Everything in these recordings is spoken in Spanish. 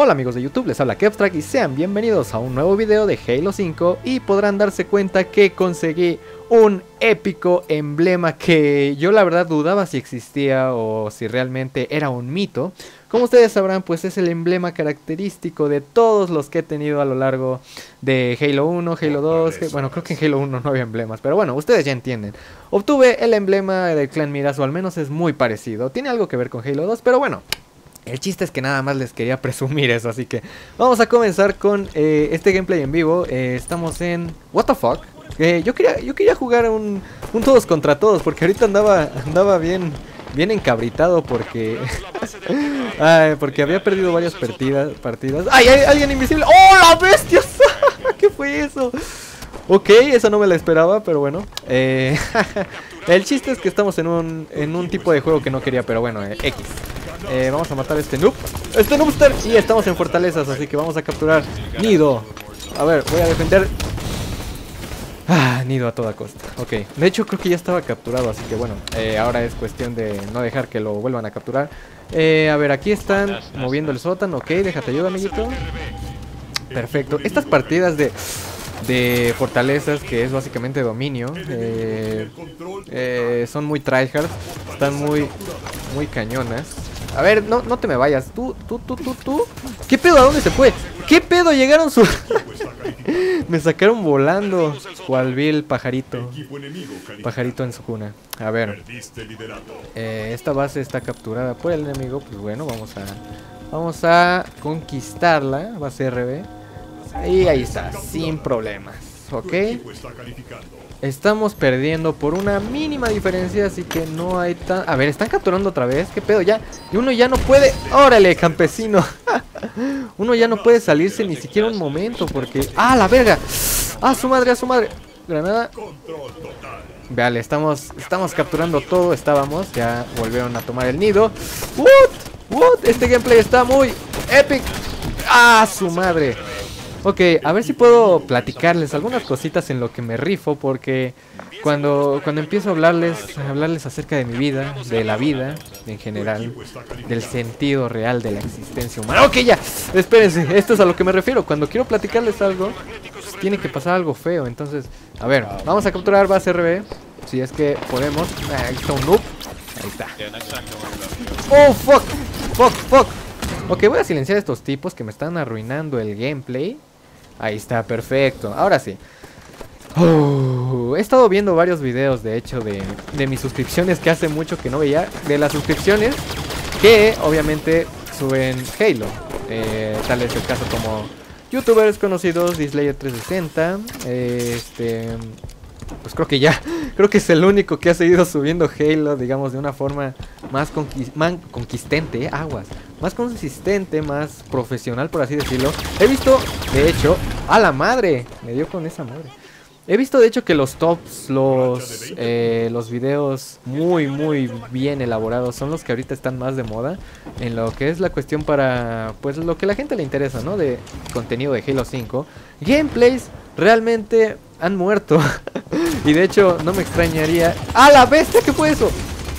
Hola amigos de YouTube, les habla Kevstrack y sean bienvenidos a un nuevo video de Halo 5 y podrán darse cuenta que conseguí un épico emblema que yo la verdad dudaba si existía o si realmente era un mito. Como ustedes sabrán, pues es el emblema característico de todos los que he tenido a lo largo de Halo 1, Halo 2, bueno, creo que en Halo 1 no había emblemas, pero bueno, ustedes ya entienden. Obtuve el emblema del clan Miraz, o al menos es muy parecido, tiene algo que ver con Halo 2, pero bueno. El chiste es que nada más les quería presumir eso, así que vamos a comenzar con este gameplay en vivo. Estamos en... What the fuck? Yo quería jugar un todos contra todos, porque ahorita andaba bien encabritado porque... porque había perdido varias partidas. ¡Ay, hay alguien invisible! ¡Oh, la bestia! ¿Qué fue eso? Ok, esa no me la esperaba, pero bueno. El chiste es que estamos en un tipo de juego que no quería, pero bueno, X. Vamos a matar a este noob. Este noobster. Y estamos en fortalezas, así que vamos a capturar Nido. A ver, voy a defender. Nido a toda costa. Ok, de hecho creo que ya estaba capturado, así que bueno, ahora es cuestión de no dejar que lo vuelvan a capturar. A ver, aquí están moviendo el sótano. Ok, déjate ayuda, amiguito. Perfecto, estas partidas de fortalezas, que es básicamente dominio, son muy tryhard, están muy cañonas. A ver, no te me vayas. Tú. ¿Qué pedo? ¿A dónde se fue? ¿Qué pedo? Llegaron su... Me sacaron volando. Cual vi el pajarito. Pajarito en su cuna. A ver. Esta base está capturada por el enemigo. Pues bueno, vamos a conquistarla. Base RB. Y ahí está, sin problemas. Ok. Estamos perdiendo por una mínima diferencia, así que no hay tan... A ver, ¿están capturando otra vez? ¿Qué pedo? Ya. Y uno ya no puede... ¡Órale, campesino! Uno ya no puede salirse ni siquiera un momento porque... ¡Ah, la verga! ¡Ah, su madre, a su madre! Granada. Vale, estamos capturando todo. Estábamos, ya volvieron a tomar el nido. ¿What? Este gameplay está muy épico. ¡Ah, su madre! Ok, a ver si puedo platicarles algunas cositas en lo que me rifo, porque cuando empiezo a hablarles acerca de mi vida, de la vida en general, del sentido real de la existencia humana. Ok, ya, espérense, esto es a lo que me refiero. Cuando quiero platicarles algo, pues tiene que pasar algo feo. Entonces, a ver, vamos a capturar base RB, si es que podemos. Ahí está un noob, ahí está. Oh, fuck. Ok, voy a silenciar a estos tipos que me están arruinando el gameplay. Ahí está, perfecto. Ahora sí. He estado viendo varios videos, de hecho, de mis suscripciones que hace mucho que no veía. De las suscripciones que obviamente suben Halo. Tal es el caso como youtubers conocidos, Dislayer360. Pues creo que es el único que ha seguido subiendo Halo, digamos, de una forma más conquistente, más consistente, más profesional, por así decirlo. He visto, de hecho, ¡a la madre! Me dio con esa madre. He visto, de hecho, que los tops, los videos muy bien elaborados son los que ahorita están más de moda en lo que es la cuestión para, pues, lo que a la gente le interesa, ¿no? De contenido de Halo 5. Gameplays realmente han muerto. Y de hecho, no me extrañaría... ¡Ah, la bestia! ¿Qué fue eso?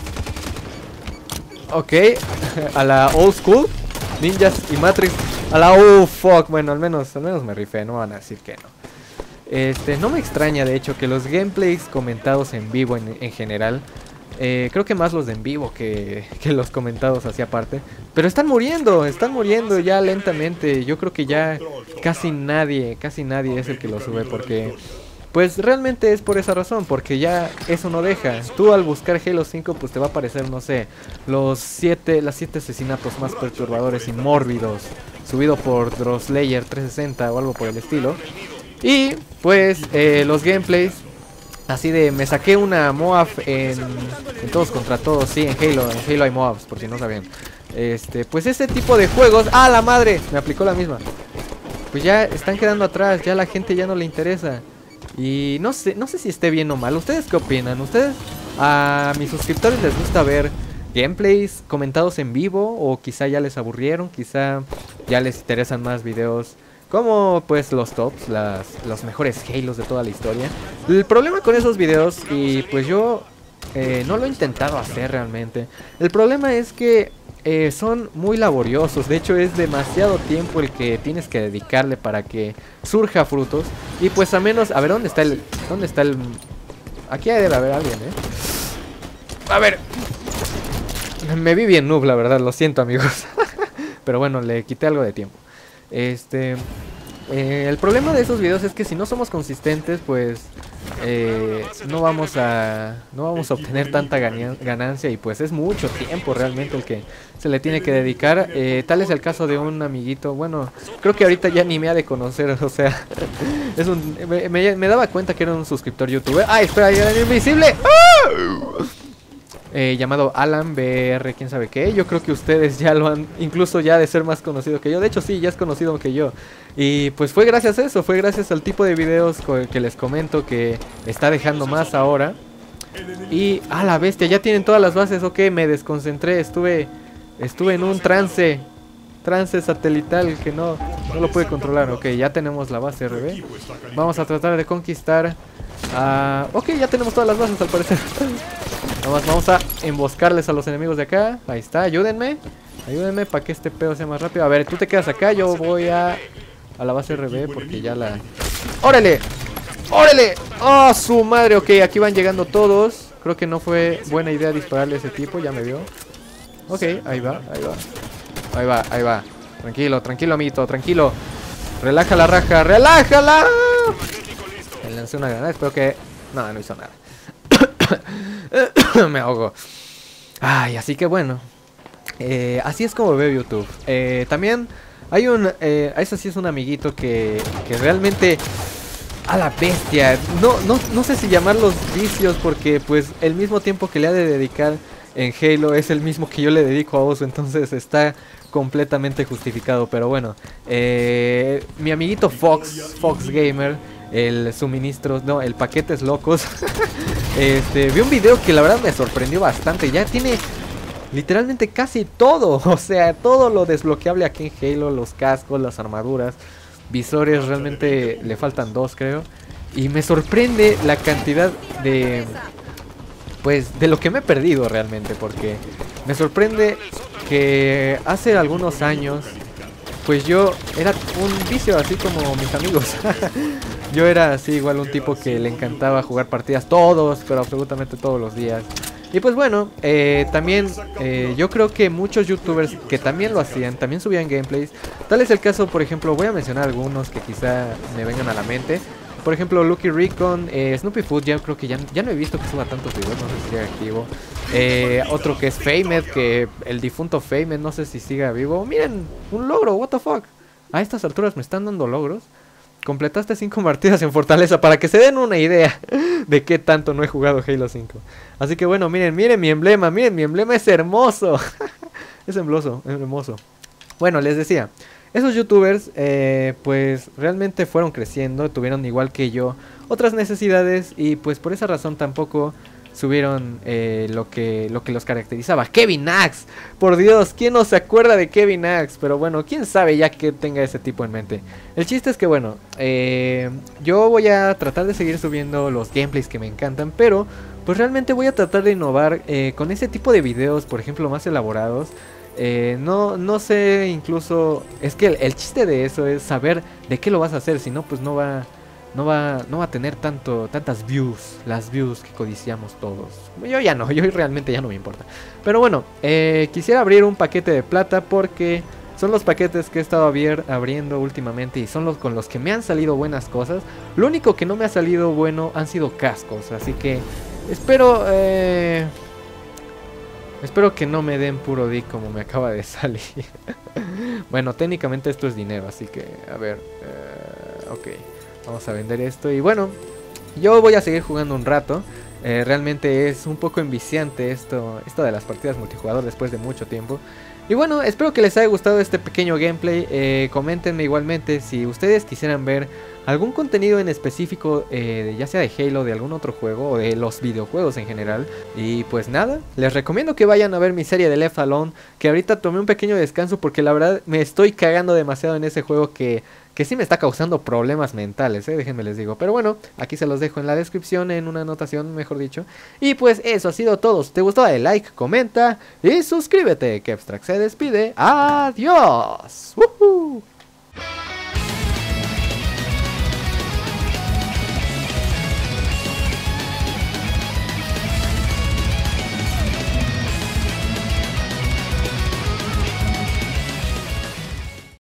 Ok, a la old school, Ninjas y Matrix. A la... ¡Oh, fuck! Bueno, al menos me rifé, no van a decir que no. No me extraña, de hecho, que los gameplays comentados en vivo en general, creo que más los de en vivo que los comentados hacia aparte, pero están muriendo ya lentamente. Yo creo que ya casi nadie es el que lo sube, porque pues realmente es por esa razón, porque ya eso no deja. Tú al buscar Halo 5 pues te va a aparecer, no sé, las 7 asesinatos más perturbadores y mórbidos subido por Dislayer360 o algo por el estilo. Y pues los gameplays así de me saqué una Moab en todos contra todos. Sí, en Halo hay Moabs, por si no sabían. Pues ese tipo de juegos. ¡Ah, la madre! Me aplicó la misma. Pues ya están quedando atrás, ya la gente ya no le interesa. Y no sé si esté bien o mal. ¿Ustedes qué opinan? ¿Ustedes, a mis suscriptores, les gusta ver gameplays comentados en vivo? O quizá ya les aburrieron, quizá ya les interesan más videos como pues los tops, los mejores Halos de toda la historia. El problema con esos videos, y pues yo no lo he intentado hacer realmente, el problema es que son muy laboriosos. De hecho es demasiado tiempo el que tienes que dedicarle para que surja frutos. Y pues a menos, a ver, ¿dónde está el... Aquí debe haber alguien, A ver. Me vi bien noob, la verdad, lo siento, amigos. Pero bueno, le quité algo de tiempo. El problema de esos videos es que si no somos consistentes, pues no vamos a obtener tanta ganancia. Y pues es mucho tiempo realmente el que se le tiene que dedicar. Tal es el caso de un amiguito. Bueno, creo que ahorita ya ni me ha de conocer. O sea, es me daba cuenta que era un suscriptor youtuber. ¡Ay, espera! ¡Ya era invisible! ¡Ah! Llamado Alan BR, quién sabe qué. Yo creo que ustedes ya lo han, incluso ya de ser más conocido que yo. De hecho sí, ya es conocido que yo. Y pues fue gracias a eso, fue gracias al tipo de videos que les comento que está dejando más ahora. Y a la bestia, ya tienen todas las bases. Ok, me desconcentré, estuve en un trance satelital que no lo pude controlar. Ok, ya tenemos la base RB. Vamos a tratar de conquistar. Ok, ya tenemos todas las bases al parecer. Vamos a emboscarles a los enemigos de acá. Ahí está, ayúdenme para que este pedo sea más rápido. A ver, tú te quedas acá, yo voy a la base RB porque ya la... ¡Órale! ¡Órale! ¡Oh, su madre! Ok, aquí van llegando todos. Creo que no fue buena idea dispararle a ese tipo, ya me vio. Ok, ahí va. Tranquilo, amiguito, tranquilo. Relaja la raja, ¡relájala! Le lancé una granada, espero que... No hizo nada. Me ahogo. Ay, así que bueno. Así es como veo YouTube. También hay eso sí es un amiguito que realmente... A la bestia. No sé si llamarlos vicios porque pues el mismo tiempo que le ha de dedicar en Halo es el mismo que yo le dedico a Osu. Entonces está completamente justificado. Pero bueno. Mi amiguito Fox Gamer, el suministro, no, el paquetes locos. Vi un video que la verdad me sorprendió bastante. Ya tiene literalmente casi todo. O sea, todo lo desbloqueable aquí en Halo. Los cascos, las armaduras, visores, realmente le faltan 2 creo. Y me sorprende la cantidad de... Pues de lo que me he perdido realmente. Porque me sorprende que hace algunos años pues yo era un vicio así como mis amigos. Yo era así igual un tipo que le encantaba jugar partidas pero absolutamente todos los días. Y pues bueno, también yo creo que muchos youtubers que también lo hacían, también subían gameplays. Tal es el caso, por ejemplo, voy a mencionar algunos que quizá me vengan a la mente. Por ejemplo, Lucky Recon, Snoopy Food, ya creo que ya no he visto que suba tantos videos, no sé si sigue activo. Otro que es Famed, que el difunto Famed, no sé si siga vivo. Miren, un logro, what the fuck. A estas alturas me están dando logros. Completaste 5 partidas en Fortaleza, para que se den una idea de qué tanto no he jugado Halo 5. Así que bueno, miren mi emblema, es hermoso. Es hermoso. Bueno, les decía, esos youtubers pues realmente fueron creciendo, tuvieron igual que yo otras necesidades y pues por esa razón tampoco subieron lo que los caracterizaba. Kevin Axe, por Dios, ¿quién no se acuerda de Kevin Axe? Pero bueno, quién sabe ya que tenga ese tipo en mente. El chiste es que bueno, yo voy a tratar de seguir subiendo los gameplays que me encantan, pero pues realmente voy a tratar de innovar con ese tipo de videos, por ejemplo, más elaborados. No sé, incluso es que el chiste de eso es saber de qué lo vas a hacer, si no pues no va a tener tantas views, las views que codiciamos todos. Yo realmente ya no me importa. Pero bueno, quisiera abrir un paquete de plata porque son los paquetes que he estado abriendo últimamente y son los con los que me han salido buenas cosas. Lo único que no me ha salido bueno han sido cascos, así que espero que no me den puro dick como me acaba de salir. Bueno, técnicamente esto es dinero, así que a ver, ok. Vamos a vender esto y bueno, yo voy a seguir jugando un rato. Realmente es un poco enviciante esto de las partidas multijugador después de mucho tiempo. Y bueno, espero que les haya gustado este pequeño gameplay. Coméntenme igualmente si ustedes quisieran ver algún contenido en específico, ya sea de Halo, de algún otro juego o de los videojuegos en general. Y pues nada, les recomiendo que vayan a ver mi serie de Left Alone, que ahorita tomé un pequeño descanso porque la verdad me estoy cagando demasiado en ese juego que que sí me está causando problemas mentales, déjenme les digo. Pero bueno, aquí se los dejo en la descripción, en una anotación, mejor dicho. Y pues eso ha sido todo. Si te gustó, dale like, comenta y suscríbete. Que Abstract se despide. ¡Adiós! ¡Woohoo!